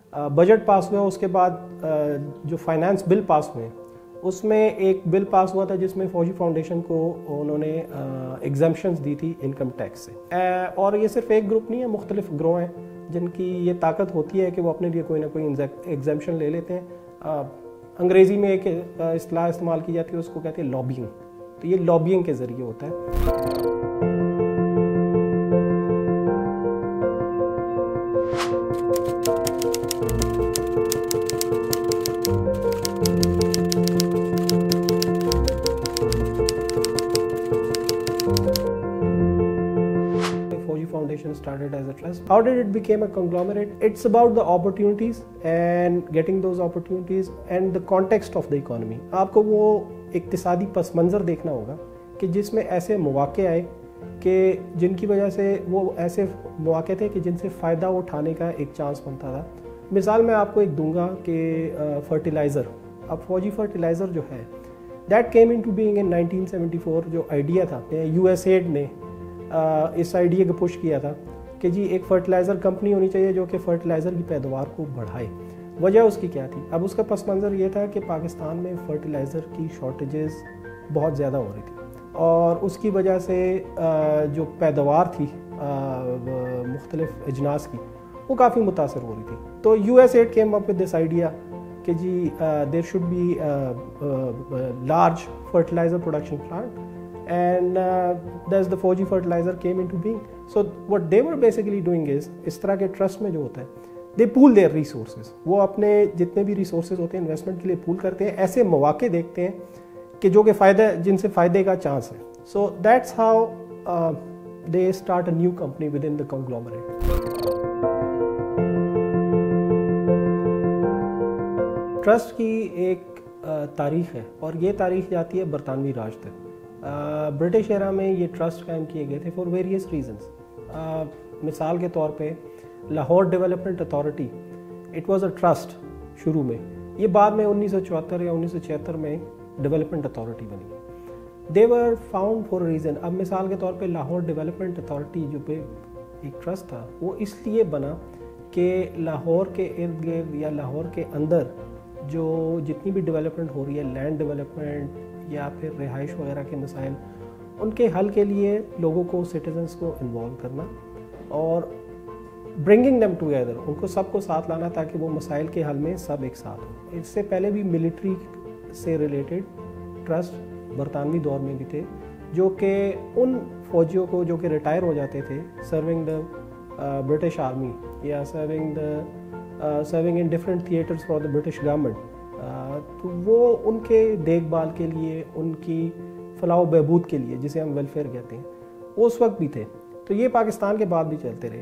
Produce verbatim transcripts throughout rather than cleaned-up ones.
Budget pass हुआ, उसके बाद जो फाइनेंस बिल पास हुए उसमें एक बिल पास हुआ था जिसमें फौजी फाउंडेशन को उन्होंने एग्जम्पशंस दी थी इनकम टैक्स से। और ये सिर्फ एक ग्रुप नहीं है, मुख्तलिफ ग्रोह हैं जिनकी ये ताकत होती है कि वो अपने लिए कोई ना कोई एग्जम्पशन ले लेते हैं। अंग्रेज़ी में एक इस्तेलाह इस्तेमाल की जाती है, उसको कहते हैं लॉबिंग। तो ये लॉबिंग के ज़रिए होता है। Foundation started as a trust. How did it become a conglomerate? It's about the opportunities and getting those opportunities and the context of the economy. आपको वो इक्तिसादी पस मंज़र देखना होगा कि जिसमें ऐसे मौक़े आए कि जिनकी वजह से वो ऐसे मौक़े थे कि जिनसे फ़ायदा उठाने का एक चांस बनता था। मिसाल मैं आपको एक दूंगा कि फर्टिलाइज़र, अब फौजी फर्टिलाइज़र जो है that came into being in nineteen seventy four. जो आइडिया था, यूएसएड ने इस आइडिया को पुश किया था कि जी एक फर्टिलाइज़र कंपनी होनी चाहिए जो कि फ़र्टिलाइज़र की पैदावार को बढ़ाए। वजह उसकी क्या थी? अब उसका पस मंज़र ये था कि पाकिस्तान में फ़र्टिलाइज़र की शॉर्टेजेस बहुत ज़्यादा हो रही थी और उसकी वजह से जो पैदावार थी मुख्तलिफ अजनास की वो काफ़ी मुतासर हो रही थी। तो USAID came up with this idea कि जी there should be large fertiliser production plant and uh, thus the four G fertilizer came into being. So what they were basically doing is, इस तरह के ट्रस्ट में जो होता है they pool their resources, वो अपने जितने भी resources होते हैं इन्वेस्टमेंट के लिए पूल करते हैं, ऐसे मौके देखते हैं कि जो कि फ़ायदा जिनसे फ़ायदे का चांस है। So that's how uh, they start a new company within the conglomerate. Trust की एक तारीख़ है और ये तारीख़ जाती है बरतानवी राज तक। ब्रिटिश एरा में ये ट्रस्ट कायम किए गए थे फॉर वेरियस रीजंस। मिसाल के तौर पे Lahore development authority, it was a trust शुरू में, ये बाद में उन्नीस सौ चौहत्तर या उन्नीस सौ छिहत्तर में डेवलपमेंट अथॉरिटी बनी। They were found for reason. अब मिसाल के तौर पे लाहौर डेवलपमेंट अथॉरिटी जो पे एक ट्रस्ट था वो इसलिए बना कि लाहौर के इर्द गिर्द या लाहौर के अंदर जो जितनी भी डेवलपमेंट हो रही है, लैंड डेवलपमेंट या फिर रिहाइश वगैरह के मसाइल, उनके हल के लिए लोगों को, सिटीजन्स को इन्वॉल्व करना और ब्रिंगिंग देम टुगेदर, उनको सबको साथ लाना ताकि वो मसाइल के हल में सब एक साथ हो। इससे पहले भी मिलिट्री से रिलेटेड ट्रस्ट बरतानवी दौर में भी थे जो कि उन फौजियों को जो कि रिटायर हो जाते थे सर्विंग द ब्रिटिश आर्मी या serving the serving in different theatres for the British government, तो वो उनके देखभाल के लिए, उनकी फलाह बहबूद के लिए, जिसे हम वेलफेयर कहते हैं, वो उस वक्त भी थे। तो ये पाकिस्तान के बाद भी चलते रहे।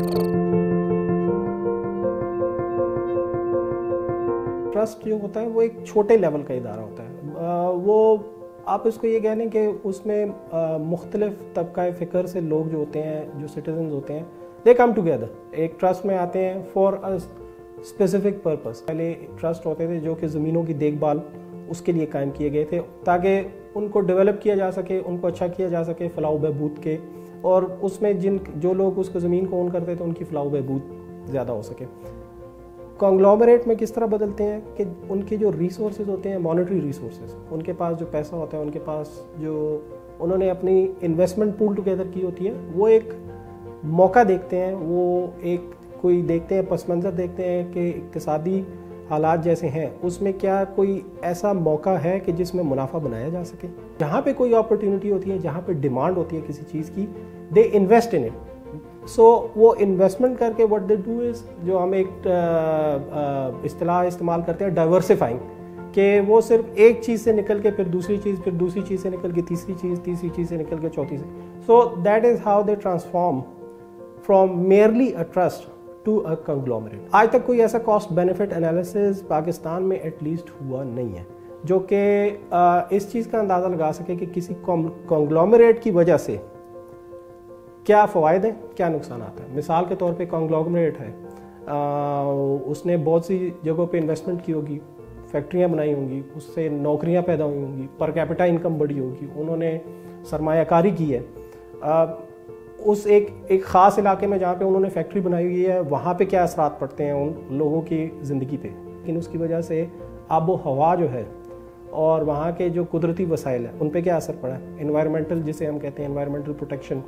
ट्रस्ट जो होता है वो एक छोटे लेवल का इदारा होता है। वो आप इसको ये कह लें कि उसमें मुख्तलिफ तबका फ़िक्र से लोग जो होते हैं, जो सिटीजन होते हैं, दे कम टुगेदर एक ट्रस्ट में आते हैं फॉर अ स्पेसिफिक पर्पस। पहले ट्रस्ट होते थे जो कि ज़मीनों की देखभाल उसके लिए कायम किए गए थे ताकि उनको डेवलप किया जा सके, उनको अच्छा किया जा सके फलाह बहबूद के, और उसमें जिन जो लोग उसको ज़मीन को ओन करते थे उनकी फलाह बहबूद ज़्यादा हो सके। कॉन्ग्लोमरेट में किस तरह बदलते हैं कि उनके जो रिसोर्सेज होते हैं, मॉनेटरी रिसोर्सेज, उनके पास जो पैसा होता है, उनके पास जो उन्होंने अपनी इन्वेस्टमेंट पूल टुगेदर की होती है, वो एक मौका देखते हैं, वो एक कोई देखते हैं, पस मंज़र देखते हैं कि इक्तिसादी हालात जैसे हैं उसमें क्या कोई ऐसा मौका है कि जिसमें मुनाफा बनाया जा सके। जहाँ पे कोई अपॉर्चुनिटी होती है, जहाँ पे डिमांड होती है किसी चीज़ की, दे इन्वेस्ट इन इट। सो वो इन्वेस्टमेंट करके व्हाट दे डू इज़, जो हम एक इस्तिलाह इस्तेमाल करते हैं डाइवर्सिफाइंग, कि वो सिर्फ एक चीज़ से निकल के फिर दूसरी चीज़, फिर दूसरी चीज़ से निकल के तीसरी चीज़, तीसरी चीज़ से निकल के चौथी से। So that is how they transform from merely a trust to a conglomerate. आज तक कोई ऐसा कॉस्ट बेनिफिट एनालिसिस पाकिस्तान में एटलीस्ट हुआ नहीं है जो कि इस चीज़ का अंदाज़ा लगा सके कि किसी कंग्लोमरेट की वजह से क्या फ़वायद हैं, क्या नुकसान आता है। मिसाल के तौर पे कंग्लोमरेट है, आ, उसने बहुत सी जगहों पे इन्वेस्टमेंट की होगी, फैक्ट्रियाँ बनाई होंगी, उससे नौकरियाँ पैदा हुई होंगी, पर कैपिटा इनकम बढ़ी होगी, उन्होंने सरमायाकारी की है। आ, उस एक एक ख़ास इलाके में जहाँ पे उन्होंने फैक्ट्री बनाई हुई है वहाँ पे क्या असरात पड़ते हैं उन लोगों की ज़िंदगी पे, लेकिन उसकी वजह से आबो हवा जो है और वहाँ के जो कुदरती वसाइल है उन पे क्या असर पड़ा है। एनवायरमेंटल, जिसे हम कहते हैं एनवायरमेंटल प्रोटेक्शन।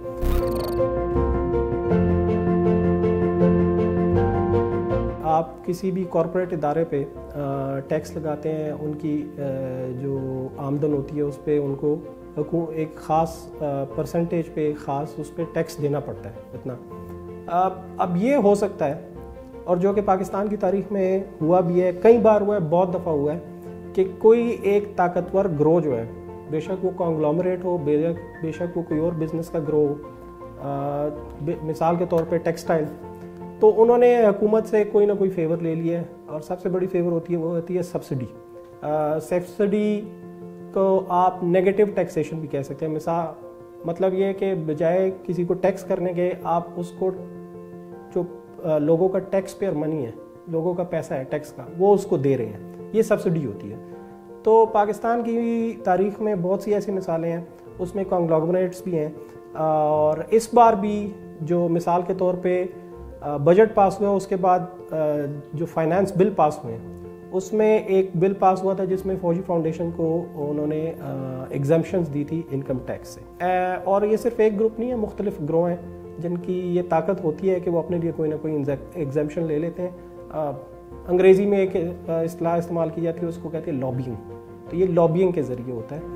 आप किसी भी कॉरपोरेट इदारे पे टैक्स लगाते हैं, उनकी जो आमदन होती है उस पर उनको एक ख़ास परसेंटेज पे ख़ास उस पर टैक्स देना पड़ता है इतना। अब ये हो सकता है, और जो कि पाकिस्तान की तारीख में हुआ भी है, कई बार हुआ है, बहुत दफ़ा हुआ है कि कोई एक ताकतवर ग्रो जो है, बेशक वो कॉन्ग्लोमरेट हो, बेशक बेशक वो कोई और बिज़नेस का ग्रो हो, मिसाल के तौर पे टेक्सटाइल, तो उन्होंने हुकूमत से कोई ना कोई फेवर ले लिया है, और सबसे बड़ी फेवर होती है वो होती है सब्सिडी। सब्सिडी को आप नेगेटिव टैक्सेशन भी कह सकते हैं। मिसाल मतलब ये है कि बजाय किसी को टैक्स करने के, आप उसको जो लोगों का टैक्स पेयर मनी है, लोगों का पैसा है टैक्स का, वो उसको दे रहे हैं, ये सब्सिडी होती है। तो पाकिस्तान की तारीख में बहुत सी ऐसी मिसालें हैं, उसमें कॉन्ग्लोमरेट्स भी हैं। और इस बार भी जो मिसाल के तौर पे बजट पास हुआ, उसके बाद जो फाइनेंस बिल पास हुए हैं, उसमें एक बिल पास हुआ था जिसमें फौजी फाउंडेशन को उन्होंने एग्जम्पशंस दी थी इनकम टैक्स से। और ये सिर्फ एक ग्रुप नहीं है, मुख्तलिफ ग्रो हैं जिनकी ये ताकत होती है कि वो अपने लिए कोई ना कोई एग्जम्पशन ले लेते हैं। अंग्रेज़ी में एक इस्तेलाह इस्तेमाल की जाती है, उसको कहते हैं लॉबिंग। तो ये लॉबिंग के ज़रिए होता है।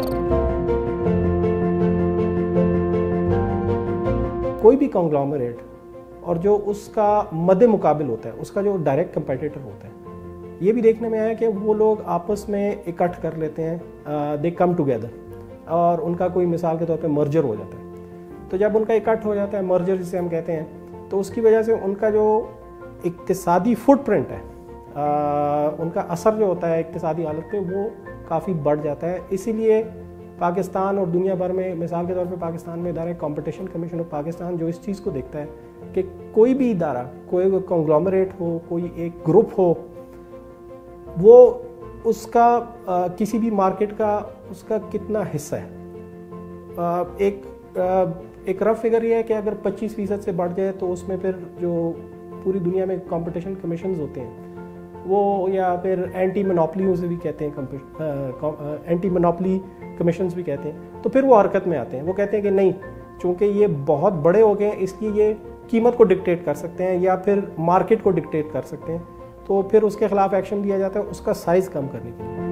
कोई भी कॉन्ग्लोमरेट और जो उसका मद्दे मुकाबिल होता है, उसका जो डायरेक्ट कंपेटिटर होता है, ये भी देखने में आया कि वो लोग आपस में इकट्ठ कर लेते हैं, दे कम टुगेदर, और उनका कोई मिसाल के तौर पे मर्जर हो जाता है। तो जब उनका इकट्ठ हो जाता है, मर्जर जिसे हम कहते हैं, तो उसकी वजह से उनका जो इक्तिसादी फुटप्रिंट है, आ, उनका असर जो होता है इक्तिसादी हालत पे, वो काफ़ी बढ़ जाता है। इसीलिए पाकिस्तान और दुनिया भर में, मिसाल के तौर पे पाकिस्तान में इदारा कॉम्पिटिशन कमीशन ऑफ पाकिस्तान जो इस चीज़ को देखता है कि कोई भी इदारा, कोई कॉन्ग्लोमरेट हो, कोई एक ग्रुप हो, वो उसका आ, किसी भी मार्केट का उसका कितना हिस्सा है। आ, एक आ, एक रफ फिगर ये है कि अगर पच्चीस फीसद से बढ़ जाए तो उसमें फिर जो पूरी दुनिया में कंपटीशन कमीशंस होते हैं वो, या फिर एंटी मोनोपोली उसे भी कहते हैं, एंटी मोनोपोली कमीशंस भी कहते हैं, तो फिर वो हरकत में आते हैं। वो कहते हैं कि नहीं, चूँकि ये बहुत बड़े हो गए इसलिए ये कीमत को डिक्टेट कर सकते हैं या फिर मार्केट को डिक्टेट कर सकते हैं, तो फिर उसके खिलाफ एक्शन लिया जाता है उसका साइज़ कम करने के लिए।